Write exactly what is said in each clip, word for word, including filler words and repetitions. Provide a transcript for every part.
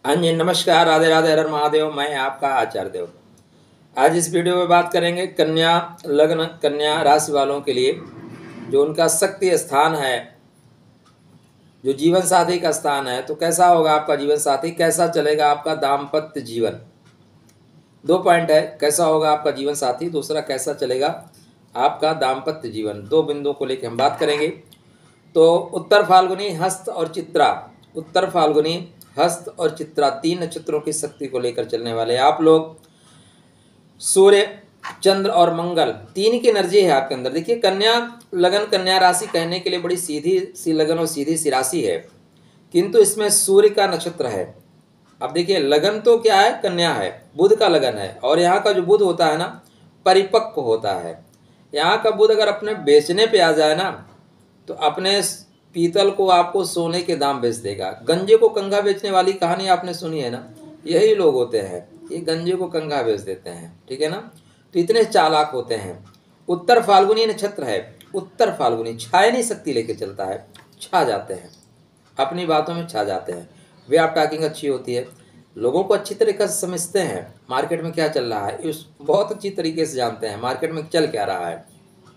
हाँ जी, नमस्कार, राधे राधे, हर हर महादेव। मैं आपका आचार्य देव। आज इस वीडियो में बात करेंगे कन्या लग्न कन्या राशि वालों के लिए जो उनका शक्ति स्थान है, जो जीवन साथी का स्थान है, तो कैसा होगा आपका जीवन साथी, कैसा चलेगा आपका दाम्पत्य जीवन। दो पॉइंट है, कैसा होगा आपका जीवन साथी, दूसरा कैसा चलेगा आपका दाम्पत्य जीवन। दो बिंदुओं को लेकर हम बात करेंगे। तो उत्तर फाल्गुनी, हस्त और चित्रा, उत्तर फाल्गुनी, हस्त और चित्रा तीन नक्षत्रों की शक्ति को लेकर चलने वाले आप लोग। सूर्य, चंद्र और मंगल, तीन की एनर्जी है आपके अंदर। देखिए, कन्या लगन कन्या राशि कहने के लिए बड़ी सीधी सी लगन और सीधी सी राशि है, किंतु इसमें सूर्य का नक्षत्र है। अब देखिए, लगन तो क्या है, कन्या है, बुध का लगन है, और यहाँ का जो बुध होता है ना, परिपक्व होता है। यहाँ का बुध अगर अपने बेचने पे आ जाए ना, तो अपने पीतल को आपको सोने के दाम बेच देगा। गंजे को कंघा बेचने वाली कहानी आपने सुनी है ना, यही लोग होते हैं, ये गंजे को कंघा बेच देते हैं, ठीक है ना। तो इतने चालाक होते हैं। उत्तर फाल्गुनी नक्षत्र है, उत्तर फाल्गुनी छायनी शक्ति लेके चलता है, छा जाते हैं, अपनी बातों में छा जाते हैं। वे आप टॉकिंग अच्छी होती है, लोगों को अच्छी तरीके से समझते हैं, मार्केट में क्या चल रहा है इस बहुत अच्छी तरीके से जानते हैं, मार्केट में चल क्या रहा है।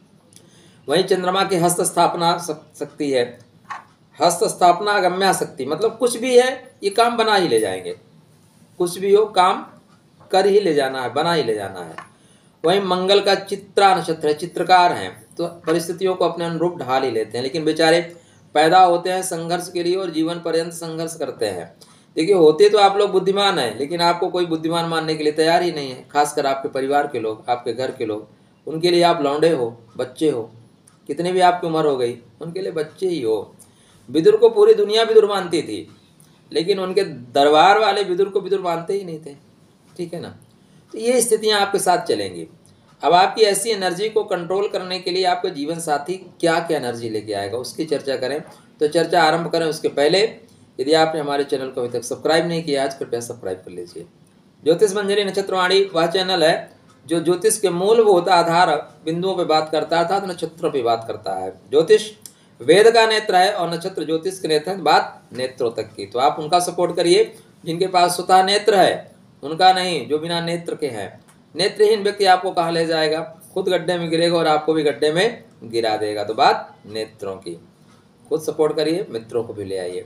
वहीं चंद्रमा की हस्त स्थापना शक्ति है, हस्त स्थापना अगम्या शक्ति, मतलब कुछ भी है ये काम बना ही ले जाएंगे, कुछ भी हो काम कर ही ले जाना है, बना ही ले जाना है। वहीं मंगल का चित्रा नक्षत्र है, चित्रकार हैं, तो परिस्थितियों को अपने अनुरूप ढाल ही लेते हैं, लेकिन बेचारे पैदा होते हैं संघर्ष के लिए और जीवन पर्यंत संघर्ष करते हैं। देखिए, होते तो आप लोग बुद्धिमान हैं, लेकिन आपको कोई बुद्धिमान मानने के लिए तैयार ही नहीं है, खासकर आपके परिवार के लोग, आपके घर के लोग। उनके लिए आप लौंडे हो, बच्चे हो, कितनी भी आपकी उम्र हो गई, उनके लिए बच्चे ही हो। विदुर को पूरी दुनिया विदुर मानती थी, लेकिन उनके दरबार वाले विदुर को विदुर मानते ही नहीं थे, ठीक है ना। तो ये स्थितियां आपके साथ चलेंगी। अब आपकी ऐसी एनर्जी को कंट्रोल करने के लिए आपके जीवन साथी क्या क्या एनर्जी लेके आएगा, उसकी चर्चा करें। तो चर्चा आरंभ करें उसके पहले यदि आपने हमारे चैनल को अभी तक सब्सक्राइब नहीं किया, आज कृपया सब्सक्राइब कर लीजिए। ज्योतिष मंजरी नक्षत्रवाणी वह चैनल है जो ज्योतिष के मूलभूत आधार बिंदुओं पर बात करता है, अर्थात नक्षत्रों पर बात करता है। ज्योतिष वेद का नेत्र है और नक्षत्र ज्योतिष के नेत्र है, बात नेत्रों तक की। तो आप उनका सपोर्ट करिए जिनके पास स्वतः नेत्र है, उनका नहीं जो बिना नेत्र के हैं। नेत्रहीन व्यक्ति आपको कहाँ ले जाएगा, खुद गड्ढे में गिरेगा और आपको भी गड्ढे में गिरा देगा। तो बात नेत्रों की, खुद सपोर्ट करिए, मित्रों को भी ले आइए।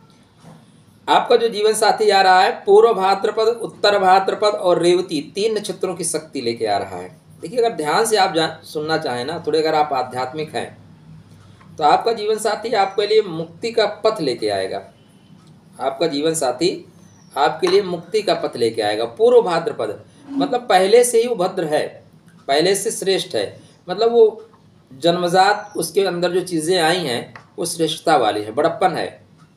आपका जो जीवन साथी आ रहा है, पूर्व भाद्रपद, उत्तर भाद्रपद और रेवती तीन नक्षत्रों की शक्ति लेके आ रहा है। देखिए, अगर ध्यान से आप जान सुनना चाहें ना, थोड़े अगर आप आध्यात्मिक हैं, तो आपका जीवन साथी आपके लिए मुक्ति का पथ लेके आएगा। आपका जीवन साथी आपके लिए मुक्ति का पथ लेके आएगा। पूर्व भाद्रपद मतलब पहले से ही वो भद्र है, पहले से श्रेष्ठ है, मतलब वो जन्मजात उसके अंदर जो चीज़ें आई हैं वो श्रेष्ठता वाली है, बड़प्पन है।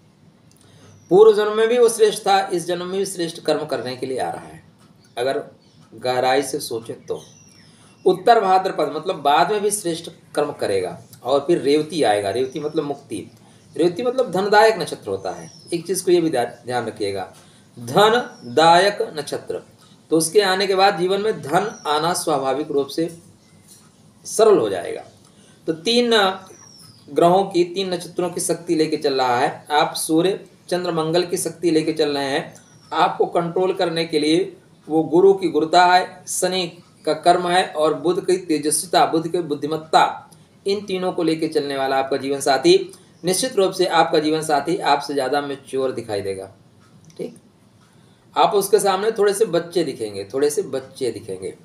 पूर्व जन्म में भी वो श्रेष्ठ था, इस जन्म में भी श्रेष्ठ कर्म करने के लिए आ रहा है, अगर गहराई से सोचे तो। उत्तर भाद्रपद मतलब बाद में भी श्रेष्ठ कर्म करेगा। और फिर रेवती आएगा, रेवती मतलब मुक्ति, रेवती मतलब धनदायक नक्षत्र होता है। एक चीज़ को ये भी ध्यान रखिएगा, धनदायक नक्षत्र, तो उसके आने के बाद जीवन में धन आना स्वाभाविक रूप से सरल हो जाएगा। तो तीन ग्रहों की, तीन नक्षत्रों की शक्ति लेके चल रहा है। आप सूर्य चंद्र मंगल की शक्ति लेके चल रहे हैं। आपको कंट्रोल करने के लिए वो गुरु की गुरुता है, शनि का कर्म है और बुध की तेजस्विता, बुध की बुद्धिमत्ता, इन तीनों को लेके चलने वाला आपका जीवन साथी। निश्चित रूप से आपका जीवन साथी आपसे ज़्यादा मैच्योर दिखाई देगा, ठीक। आप उसके सामने थोड़े से बच्चे दिखेंगे, थोड़े से बच्चे दिखेंगे।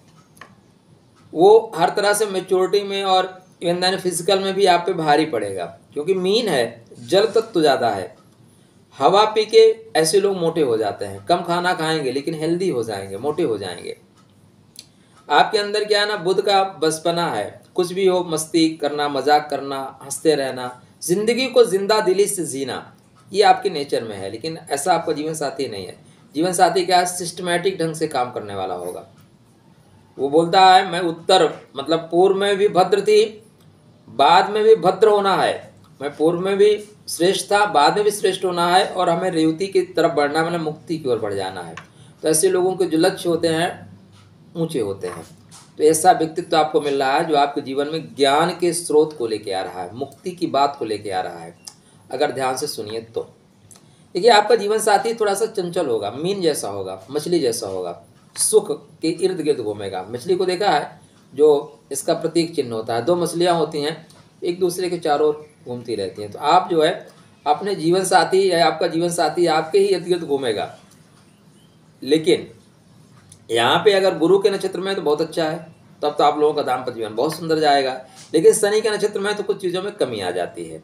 वो हर तरह से मैच्योरिटी में और इवन फिजिकल में भी आप पे भारी पड़ेगा, क्योंकि मीन है, जल तत्व तो ज़्यादा है। हवा पी के ऐसे लोग मोटे हो जाते हैं, कम खाना खाएंगे लेकिन हेल्दी हो जाएंगे, मोटे हो जाएंगे। आपके अंदर क्या है ना, बुध का बचपना है, कुछ भी हो मस्ती करना, मजाक करना, हंसते रहना, जिंदगी को जिंदा दिली से जीना, ये आपके नेचर में है। लेकिन ऐसा आपका जीवन साथी नहीं है। जीवन साथी क्या है, सिस्टमैटिक ढंग से काम करने वाला होगा। वो बोलता है मैं उत्तर मतलब पूर्व में भी भद्र थी, बाद में भी भद्र होना है, मैं पूर्व में भी श्रेष्ठ था, बाद में भी श्रेष्ठ होना है, और हमें रेवती की तरफ बढ़ना, मतलब मुक्ति की ओर बढ़ जाना है। तो ऐसे लोगों के जो लक्ष्य होते हैं ऊंचे होते हैं। तो ऐसा व्यक्तित्व आपको मिल रहा है जो आपके जीवन में ज्ञान के स्रोत को लेके आ रहा है, मुक्ति की बात को लेके आ रहा है, अगर ध्यान से सुनिए तो। देखिए आपका जीवन साथी थोड़ा सा चंचल होगा, मीन जैसा होगा, मछली जैसा होगा, सुख के इर्द गिर्द घूमेगा। मछली को देखा है, जो इसका प्रतीक चिन्ह होता है, दो मछलियाँ होती हैं, एक दूसरे के चारों ओर घूमती रहती हैं। तो आप जो है अपने जीवन साथी या आपका जीवन साथी आपके ही इर्द गिर्द घूमेगा। लेकिन यहाँ पे अगर गुरु के नक्षत्र में तो बहुत अच्छा है, तब तो आप लोगों का दाम्पत्य जीवन बहुत सुंदर जाएगा। लेकिन शनि के नक्षत्र में तो कुछ चीज़ों में कमी आ जाती है।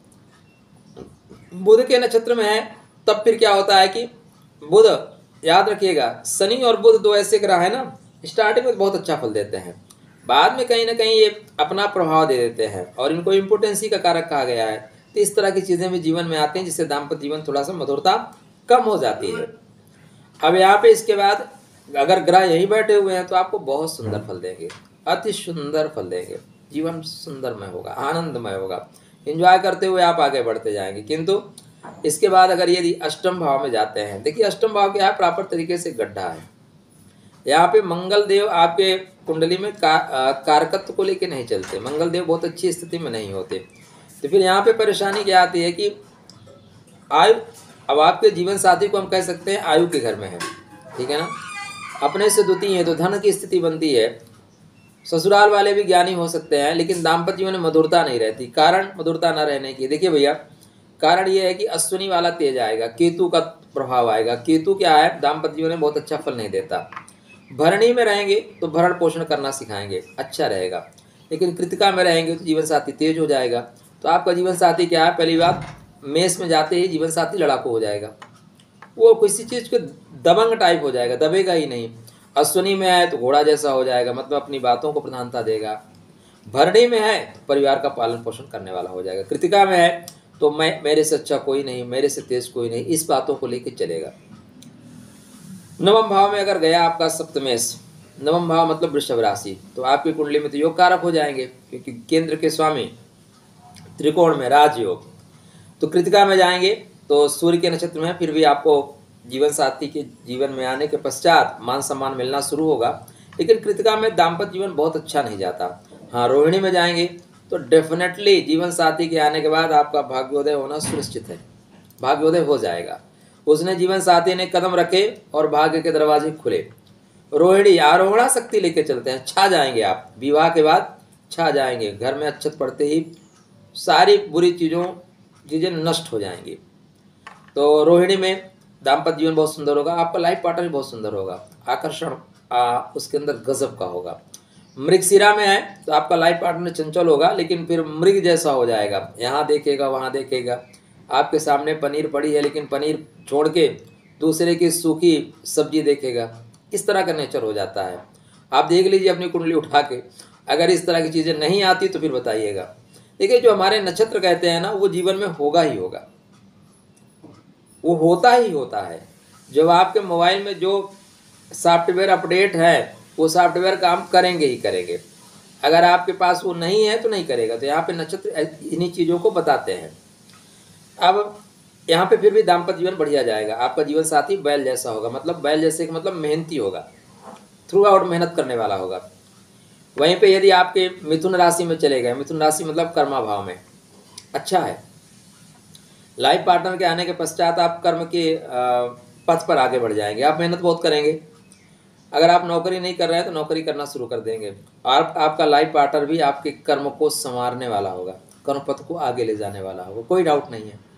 बुध के नक्षत्र में है तब फिर क्या होता है कि बुध, याद रखिएगा, शनि और बुध दो ऐसे ग्रह है ना, स्टार्टिंग में बहुत अच्छा फल देते हैं, बाद में कहीं ना कहीं ये अपना प्रभाव दे देते हैं और इनको इम्पोर्टेंसी का कारक कहा गया है। तो इस तरह की चीज़ें भी जीवन में आती हैं जिससे दाम्पत्य जीवन थोड़ा सा मधुरता कम हो जाती है। अब यहाँ पे इसके बाद अगर ग्रह यहीं बैठे हुए हैं तो आपको बहुत सुंदर फल देंगे, अति सुंदर फल देंगे, जीवन सुंदरमय होगा, आनंदमय होगा, एंजॉय करते हुए आप आगे बढ़ते जाएंगे। किंतु इसके बाद अगर यदि अष्टम भाव में जाते हैं, देखिए अष्टम भाव क्या है, प्रॉपर तरीके से गड्ढा है। यहाँ पे मंगल देव आपके कुंडली में का, कारकत्व को लेके नहीं चलते, मंगल देव बहुत अच्छी स्थिति में नहीं होते। तो फिर यहाँ पे परेशानी क्या आती है कि आयु, अब आपके जीवन साथी को हम कह सकते हैं आयु के घर में है, ठीक है ना, अपने से द्वितीय है तो धन की स्थिति बनती है। ससुराल वाले भी ज्ञानी हो सकते हैं लेकिन दाम्पत्य जीवन में मधुरता नहीं रहती। कारण मधुरता न रहने की, देखिए भैया, कारण ये है कि अश्विनी वाला तेज आएगा, केतु का प्रभाव आएगा। केतु क्या है, दाम्पत्य जीवन में बहुत अच्छा फल नहीं देता। भरणी में रहेंगे तो भरण पोषण करना सिखाएंगे, अच्छा रहेगा। लेकिन कृतिका में रहेंगे तो जीवन साथी तेज हो जाएगा। तो आपका जीवन साथी क्या है, पहली बात, मेष में जाते ही जीवन साथी लड़ाकू हो जाएगा, वो किसी चीज़ के दबंग टाइप हो जाएगा, दबेगा ही नहीं। अश्विनी में है तो घोड़ा जैसा हो जाएगा, मतलब अपनी बातों को प्रधानता देगा। भरणी में है तो परिवार का पालन पोषण करने वाला हो जाएगा। कृतिका में है तो मैं, मेरे से अच्छा कोई नहीं, मेरे से तेज कोई नहीं, इस बातों को लेकर चलेगा। नवम भाव में अगर गया आपका सप्तमेश, नवम भाव मतलब वृषभ राशि, तो आपकी कुंडली में तो योग कारक हो जाएंगे क्योंकि केंद्र के स्वामी त्रिकोण में राजयोग। तो कृतिका में जाएंगे तो सूर्य के नक्षत्र में, फिर भी आपको जीवन साथी के जीवन में आने के पश्चात मान सम्मान मिलना शुरू होगा। लेकिन कृतिका में दाम्पत्य जीवन बहुत अच्छा नहीं जाता। हाँ, रोहिणी में जाएंगे तो डेफिनेटली जीवन साथी के आने के बाद आपका भाग्योदय होना सुनिश्चित है, भाग्योदय हो जाएगा। उसने जीवन साथी ने कदम रखे और भाग्य के दरवाजे खुले। रोहिणी आरोहणा शक्ति लेके चलते हैं, छा जाएंगे आप, विवाह के बाद छा जाएंगे। घर में अच्छत पड़ते ही सारी बुरी चीज़ों चीज़ें नष्ट हो जाएंगी। तो रोहिणी में दाम्पत्य जीवन बहुत सुंदर होगा, आपका लाइफ पार्टनर भी बहुत सुंदर होगा, आकर्षण आ, उसके अंदर गजब का होगा। मृगशिरा में है तो आपका लाइफ पार्टनर चंचल होगा लेकिन फिर मृग जैसा हो जाएगा, यहाँ देखेगा वहाँ देखेगा। आपके सामने पनीर पड़ी है लेकिन पनीर छोड़ के दूसरे की सूखी सब्जी देखेगा, इस तरह का नेचर हो जाता है। आप देख लीजिए अपनी कुंडली उठा के, अगर इस तरह की चीज़ें नहीं आती तो फिर बताइएगा। देखिए जो हमारे नक्षत्र कहते हैं ना, वो जीवन में होगा ही होगा, वो होता ही होता है। जब आपके मोबाइल में जो सॉफ्टवेयर अपडेट है वो सॉफ्टवेयर काम करेंगे ही करेंगे, अगर आपके पास वो नहीं है तो नहीं करेगा। तो यहाँ पे नक्षत्र इन्हीं चीज़ों को बताते हैं। अब यहाँ पे फिर भी दाम्पत्य जीवन बढ़िया जाएगा। आपका जीवन साथी बैल जैसा होगा, मतलब बैल जैसे मतलब मेहनती होगा, थ्रू आउट मेहनत करने वाला होगा। वहीं पे यदि आपके मिथुन राशि में चले गए, मिथुन राशि मतलब कर्मा भाव में, अच्छा है। लाइफ पार्टनर के आने के पश्चात आप कर्म के पथ पर आगे बढ़ जाएंगे, आप मेहनत बहुत करेंगे। अगर आप नौकरी नहीं कर रहे हैं तो नौकरी करना शुरू कर देंगे। और आपका लाइफ पार्टनर भी आपके कर्म को संवारने वाला होगा, कर्म पथ को आगे ले जाने वाला होगा, कोई डाउट नहीं है।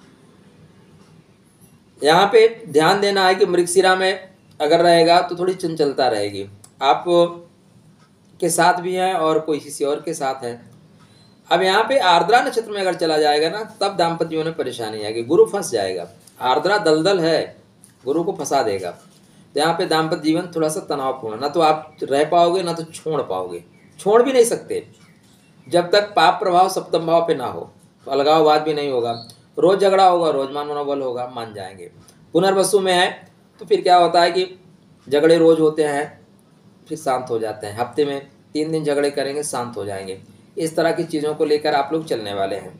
यहाँ पे ध्यान देना है कि मृगशिरा में अगर रहेगा तो थोड़ी चंचलता रहेगी, आप के साथ भी हैं और कोई किसी और के साथ है। अब यहाँ पे आर्द्रा नक्षत्र में अगर चला जाएगा ना, तब दाम्पत्य जीवन में परेशानी आएगी, गुरु फंस जाएगा। आर्द्रा दलदल है, गुरु को फंसा देगा। तो यहाँ पे दाम्पत्य जीवन थोड़ा सा तनावपूर्ण, ना तो आप रह पाओगे ना तो छोड़ पाओगे, छोड़ भी नहीं सकते जब तक पाप प्रभाव सप्तम भाव पे ना हो। तो अलगाववाद भी नहीं होगा, रोज झगड़ा होगा, रोज मान मनोबल होगा, मान जाएंगे। पुनर्वसु में है तो फिर क्या होता है कि झगड़े रोज होते हैं फिर शांत हो जाते हैं, हफ्ते में तीन दिन झगड़े करेंगे शांत हो जाएंगे। इस तरह की चीज़ों को लेकर आप लोग चलने वाले हैं।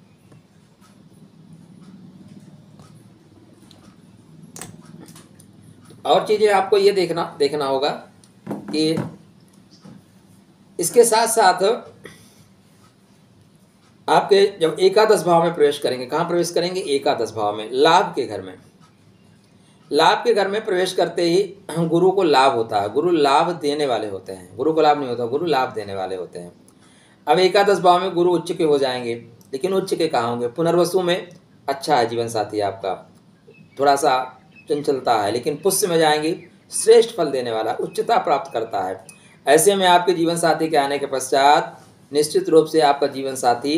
और चीज़ें आपको ये देखना देखना होगा कि इसके साथ साथ आपके जब एकादश भाव में प्रवेश करेंगे, कहाँ प्रवेश करेंगे? एकादश भाव में, लाभ के घर में। लाभ के घर में प्रवेश करते ही गुरु को लाभ होता है। गुरु लाभ देने वाले होते हैं, गुरु को लाभ नहीं होता, गुरु लाभ देने वाले होते हैं। अब एकादश भाव में गुरु उच्च के हो जाएंगे, लेकिन उच्च के कहाँ होंगे? पुनर्वसु में अच्छा है जीवन साथी आपका, थोड़ा सा चंचलता है, लेकिन पुष्य में जाएंगे, श्रेष्ठ फल देने वाला, उच्चता प्राप्त करता है। ऐसे में आपके जीवन साथी के आने के पश्चात निश्चित रूप से आपका जीवन साथी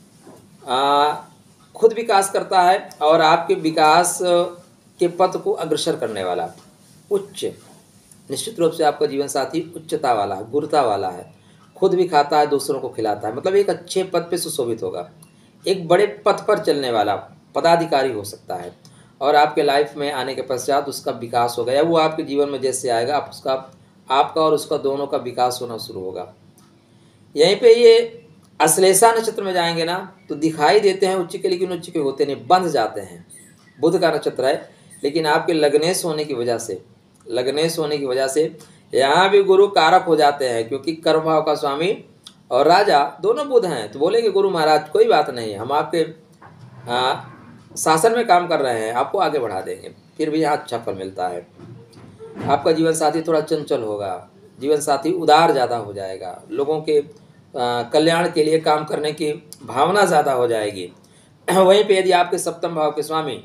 आ, खुद विकास करता है और आपके विकास के पथ को अग्रसर करने वाला, उच्च, निश्चित रूप से आपका जीवन साथी उच्चता वाला, गुरुता वाला है, खुद भी खाता है, दूसरों को खिलाता है, मतलब एक अच्छे पद पे सुशोभित होगा, एक बड़े पथ पर चलने वाला पदाधिकारी हो सकता है। और आपके लाइफ में आने के पश्चात उसका विकास होगा, या वो आपके जीवन में जैसे आएगा आप उसका आपका और उसका दोनों का विकास होना शुरू होगा। यहीं पे ये अश्लेषा नक्षत्र में जाएंगे ना तो दिखाई देते हैं उच्च के, लेकिन उच्च के होते नहीं, बंध जाते हैं। बुध का नक्षत्र है, लेकिन आपके लग्नेश होने की वजह से लग्नेश होने की वजह से यहाँ भी गुरु कारक हो जाते हैं, क्योंकि कर्म भाव का स्वामी और राजा दोनों बुध हैं। तो बोलेंगे गुरु महाराज कोई बात नहीं, हम आपके आ, शासन में काम कर रहे हैं, आपको आगे बढ़ा देंगे, फिर भी यहाँ अच्छा फल मिलता है। आपका जीवन साथी थोड़ा चंचल होगा, जीवन साथी उदार ज़्यादा हो जाएगा, लोगों के कल्याण के लिए काम करने की भावना ज़्यादा हो जाएगी। वहीं पे यदि आपके सप्तम भाव के स्वामी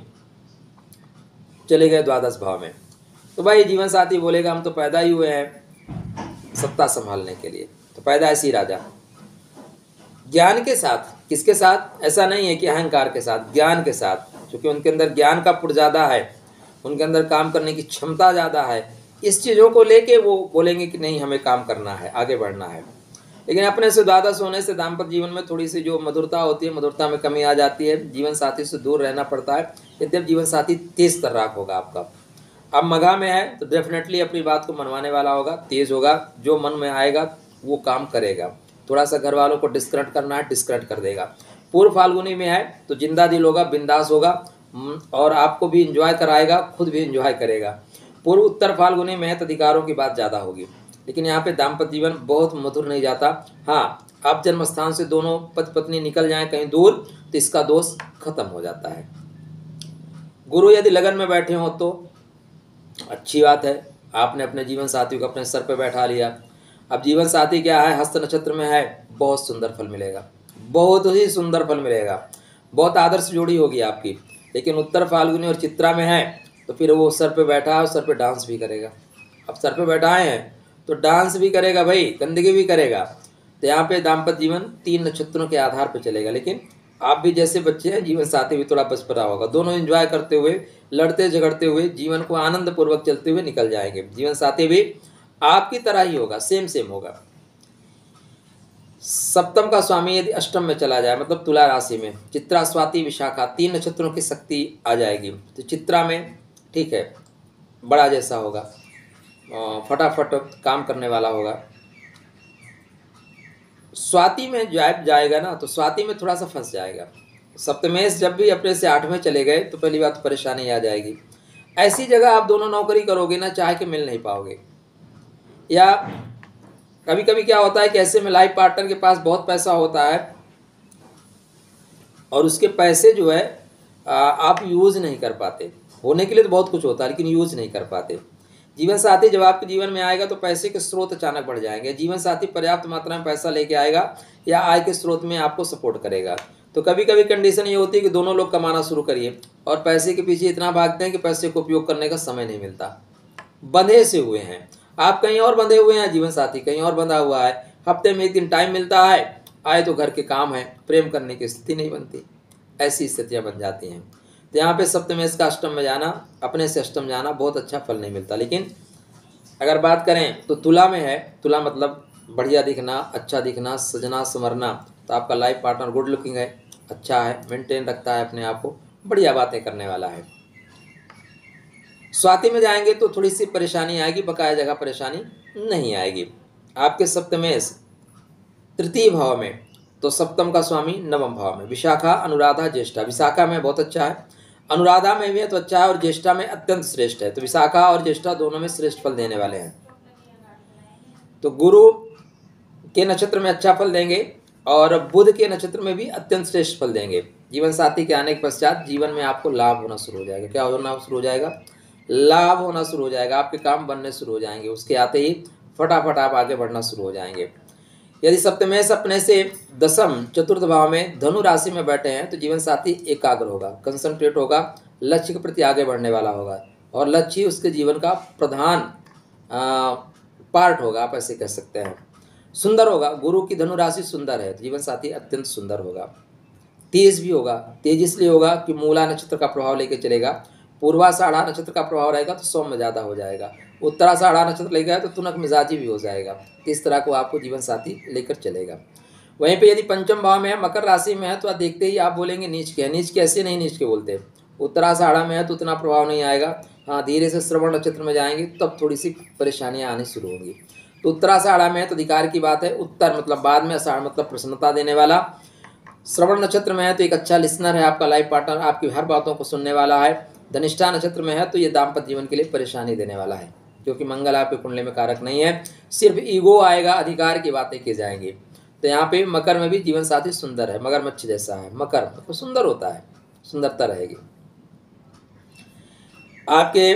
चले गए द्वादश भाव में, तो भाई जीवन साथी बोलेगा हम तो पैदा ही हुए हैं सत्ता संभालने के लिए, तो पैदा ऐसी राजा, ज्ञान के साथ। किसके साथ? ऐसा नहीं है कि अहंकार के साथ, ज्ञान के साथ, क्योंकि उनके अंदर ज्ञान का पुर ज़्यादा है, उनके अंदर काम करने की क्षमता ज़्यादा है। इस चीज़ों को लेके वो बोलेंगे कि नहीं हमें काम करना है, आगे बढ़ना है। लेकिन अपने से द्वादश होने से दाम्पत्य जीवन में थोड़ी सी जो मधुरता होती है, मधुरता में कमी आ जाती है, जीवन साथी से दूर रहना पड़ता है। यद्यप जीवन साथी तेज तर्राक होगा आपका। अब मघा में है तो डेफिनेटली अपनी बात को मनवाने वाला होगा, तेज होगा, जो मन में आएगा वो काम करेगा। थोड़ा सा घर वालों को डिस्करेक्ट करना है, डिस्करेक्ट कर देगा। पूर्व फाल्गुनी में है तो जिंदा दिल होगा, बिंदास होगा और आपको भी इंजॉय कराएगा, खुद भी इंजॉय करेगा। पूर्व उत्तर फाल्गुनी में है तो अधिकारों की बात ज़्यादा होगी, लेकिन यहाँ पे दाम्पत्य जीवन बहुत मधुर नहीं जाता। हाँ, आप जन्म स्थान से दोनों पति पत्नी निकल जाएं कहीं दूर तो इसका दोष खत्म हो जाता है। गुरु यदि लगन में बैठे हो तो अच्छी बात है, आपने अपने जीवन साथी को अपने सर पे बैठा लिया। अब जीवन साथी क्या है? हस्त नक्षत्र में है, बहुत सुंदर फल मिलेगा, बहुत ही सुंदर फल मिलेगा, बहुत आदर्श जोड़ी होगी आपकी। लेकिन उत्तर फाल्गुनी और चित्रा में है तो फिर वो सर पे बैठा है और सर पे डांस भी करेगा। अब सर पे बैठाए हैं तो डांस भी करेगा भाई, गंदगी भी करेगा। तो यहाँ पे दाम्पत्य जीवन तीन नक्षत्रों के आधार पर चलेगा। लेकिन आप भी जैसे बच्चे हैं, जीवन साथी भी थोड़ा बचपना होगा, दोनों एंजॉय करते हुए, लड़ते झगड़ते हुए, जीवन को आनंद पूर्वक चलते हुए निकल जाएंगे। जीवन साथी भी आपकी तरह ही होगा, सेम सेम होगा। सप्तम का स्वामी यदि अष्टम में चला जाए, मतलब तुला राशि में, चित्रा स्वाति विशाखा तीन नक्षत्रों की शक्ति आ जाएगी। तो चित्रा में ठीक है, बड़ा जैसा होगा, फटाफट काम करने वाला होगा। स्वाति में जब जाएगा ना तो स्वाति में थोड़ा सा फंस जाएगा। सप्तमेश जब भी अपने से आठवें चले गए तो पहली बात परेशानी आ जाएगी। ऐसी जगह आप दोनों नौकरी करोगे ना, चाह के मिल नहीं पाओगे। या कभी कभी क्या होता है कि ऐसे में लाइफ पार्टनर के पास बहुत पैसा होता है और उसके पैसे जो है आप यूज़ नहीं कर पाते। होने के लिए तो बहुत कुछ होता है लेकिन यूज़ नहीं कर पाते। जीवन साथी जब आपके जीवन में आएगा तो पैसे के स्रोत अचानक बढ़ जाएंगे। जीवन साथी पर्याप्त मात्रा में पैसा लेके आएगा या आय के स्रोत में आपको सपोर्ट करेगा। तो कभी कभी कंडीशन ये होती है कि दोनों लोग कमाना शुरू करिए और पैसे के पीछे इतना भागते हैं कि पैसे को उपयोग करने का समय नहीं मिलता। बंधे से हुए हैं आप, कहीं और बंधे हुए हैं, जीवन साथी कहीं और बंधा हुआ है। हफ्ते में एक दिन टाइम मिलता है, आए तो घर के काम है, प्रेम करने की स्थिति नहीं बनती। ऐसी स्थितियाँ बन जाती हैं। तो यहाँ पे सप्तमेश का अष्टम में जाना, अपने से अष्टम जाना बहुत अच्छा फल नहीं मिलता। लेकिन अगर बात करें तो तुला में है, तुला मतलब बढ़िया दिखना, अच्छा दिखना, सजना संवरना। तो आपका लाइफ पार्टनर गुड लुकिंग है, अच्छा है, मेंटेन रखता है अपने आप को, बढ़िया बातें करने वाला है। स्वाति में जाएंगे तो थोड़ी सी परेशानी आएगी, बकाया जगह परेशानी नहीं आएगी। आपके सप्तमेश तृतीय भाव में, तो सप्तम का स्वामी नवम भाव में, विशाखा अनुराधा ज्येष्ठा। विशाखा में बहुत अच्छा है, अनुराधा में भी है तो अच्छा है, और ज्येष्ठा में अत्यंत श्रेष्ठ है। तो विशाखा और ज्येष्ठा दोनों में श्रेष्ठ फल देने वाले हैं। तो गुरु के नक्षत्र में अच्छा फल देंगे और बुध के नक्षत्र में भी अत्यंत श्रेष्ठ फल देंगे। जीवन साथी के आने के पश्चात जीवन में आपको लाभ होना शुरू हो जाएगा। क्या होना शुरू हो जाएगा? लाभ होना शुरू हो जाएगा। आपके काम बनने शुरू हो जाएंगे। उसके आते ही फटाफट आप आगे बढ़ना शुरू हो जाएंगे। यदि सप्तमेश अपने से दसम चतुर्थ भाव में धनु राशि में बैठे हैं तो जीवन साथी एकाग्र होगा, कंसंट्रेट होगा, लक्ष्य के प्रति आगे बढ़ने वाला होगा और लक्ष्य उसके जीवन का प्रधान पार्ट होगा, आप ऐसे कह सकते हैं। सुंदर होगा, गुरु की धनु राशि सुंदर है, जीवन साथी अत्यंत सुंदर होगा। तेज भी होगा। तेज इसलिए होगा कि मूला नक्षत्र का प्रभाव लेकर चलेगा। पूर्वाषाढ़ा नक्षत्र का प्रभाव रहेगा तो सौम्य ज़्यादा हो जाएगा। उत्तराषाढ़ा नक्षत्र लेगा तो तुनक मिजाजी भी हो जाएगा। इस तरह को आपको जीवन साथी लेकर चलेगा। वहीं पे यदि पंचम भाव में है, मकर राशि में है, तो आप देखते ही आप बोलेंगे नीच के है। नीच के ऐसे नहीं नीच के बोलते। उत्तराषाढ़ा में है तो उतना प्रभाव नहीं आएगा। हाँ, धीरे से श्रवण नक्षत्र में जाएंगे तब थोड़ी सी परेशानियाँ आनी शुरू होंगी। तो उत्तराषाढ़ा में है तो अधिकार की बात है। उत्तर मतलब बाद में, आषाढ़ मतलब प्रसन्नता देने वाला। श्रवण नक्षत्र में है तो एक अच्छा लिसनर है, आपका लाइफ पार्टनर, आपकी हर बातों को सुनने वाला है। धनिष्ठा नक्षत्र में है तो ये दाम्पत्य जीवन के लिए परेशानी देने वाला है, क्योंकि मंगल आपके कुंडली में कारक नहीं है। सिर्फ ईगो आएगा, अधिकार की बातें की जाएंगी। तो यहाँ पे मकर में भी जीवन साथी सुंदर है, मगरमच्छ जैसा है। मकर मतलब सुंदर होता है, सुंदरता रहेगी। आपके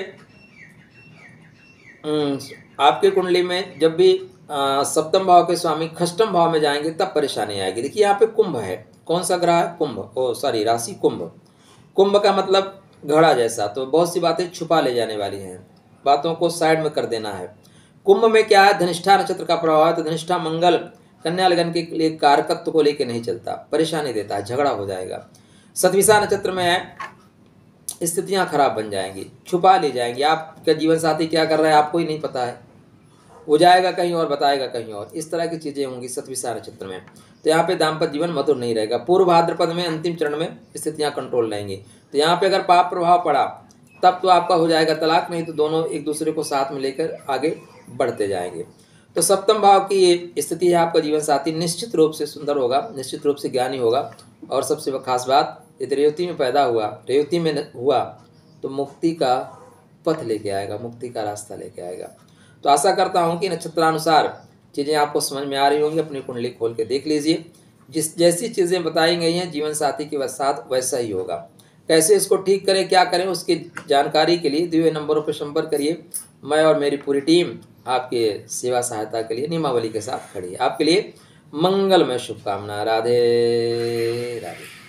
आपके कुंडली में जब भी आ, सप्तम भाव के स्वामी खष्टम भाव में जाएंगे तब परेशानी आएगी। देखिए यहाँ पे कुंभ है। कौन सा ग्रह है? कुंभ। ओ सॉरी, राशि कुंभ। कुंभ का मतलब घड़ा जैसा, तो बहुत सी बातें छुपा ले जाने वाली हैं, बातों को साइड में कर देना है। कुंभ में क्या है? धनिष्ठा नक्षत्र का प्रभाव है। तो धनिष्ठा मंगल कन्या लगन के लिए कारकत्व को लेकर नहीं चलता, परेशानी देता है, झगड़ा हो जाएगा। सतविसा नक्षत्र में है, स्थितियां खराब बन जाएंगी, छुपा ले जाएंगे। आपका जीवन साथी क्या कर रहा है आपको ही नहीं पता है, वो जाएगा कहीं और बताएगा कहीं और, इस तरह की चीजें होंगी सतविसा नक्षत्र में। तो यहाँ पे दाम्पत्य जीवन मधुर नहीं रहेगा। पूर्व भाद्रपद में अंतिम चरण में स्थितियां कंट्रोल रहेंगी। तो यहाँ पे अगर पाप प्रभाव पड़ा तब तो आपका हो जाएगा तलाक, नहीं तो दोनों एक दूसरे को साथ में लेकर आगे बढ़ते जाएंगे। तो सप्तम भाव की ये स्थिति है। आपका जीवन साथी निश्चित रूप से सुंदर होगा, निश्चित रूप से ज्ञानी होगा। और सबसे खास बात, यदि रेवती में पैदा हुआ, रेवती में हुआ तो मुक्ति का पथ लेके आएगा, मुक्ति का रास्ता लेके आएगा। तो आशा करता हूँ कि नक्षत्रानुसार चीज़ें आपको समझ में आ रही होंगी। अपनी कुंडली खोल के देख लीजिए, जिस जैसी चीज़ें बताई गई हैं जीवन साथी के साथ वैसा ही होगा। कैसे इसको ठीक करें, क्या करें, उसकी जानकारी के लिए दिए हुए नंबरों पर संपर्क करिए। मैं और मेरी पूरी टीम आपके सेवा सहायता के लिए नियमावली के साथ खड़ी है। आपके लिए मंगलमय शुभकामना। राधे राधे।